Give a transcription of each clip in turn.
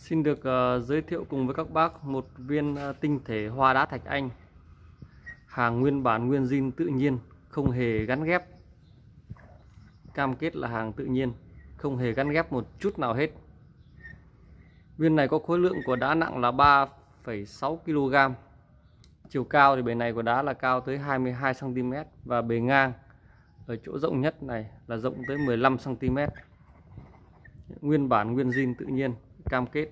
Xin được giới thiệu cùng với các bác một viên tinh thể hoa đá thạch anh, hàng nguyên bản nguyên zin tự nhiên, không hề gắn ghép. Cam kết là hàng tự nhiên, không hề gắn ghép một chút nào hết. Viên này có khối lượng của đá nặng là 3,6 kg. Chiều cao thì bề này của đá là cao tới 22 cm và bề ngang ở chỗ rộng nhất này là rộng tới 15 cm. Nguyên bản nguyên zin tự nhiên, cam kết.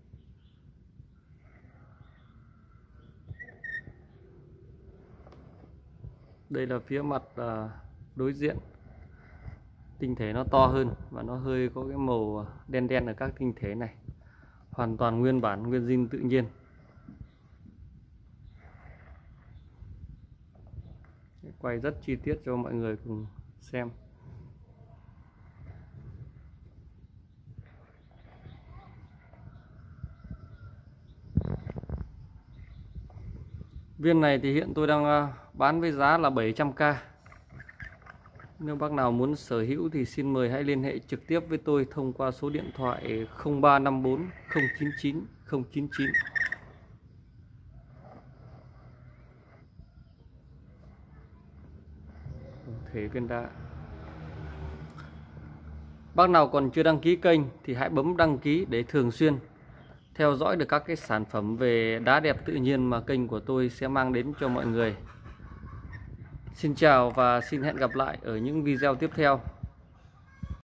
Đây là phía mặt đối diện. Tinh thể nó to hơn và nó hơi có cái màu đen đen ở các tinh thể này. Hoàn toàn nguyên bản nguyên zin tự nhiên. Quay rất chi tiết cho mọi người cùng xem. Viên này thì hiện tôi đang bán với giá là 700k. Nếu bác nào muốn sở hữu thì xin mời hãy liên hệ trực tiếp với tôi thông qua số điện thoại 0354 099 099. Thể viên đá. Bác nào còn chưa đăng ký kênh thì hãy bấm đăng ký để thường xuyên theo dõi được các cái sản phẩm về đá đẹp tự nhiên mà kênh của tôi sẽ mang đến cho mọi người. Xin chào và xin hẹn gặp lại ở những video tiếp theo.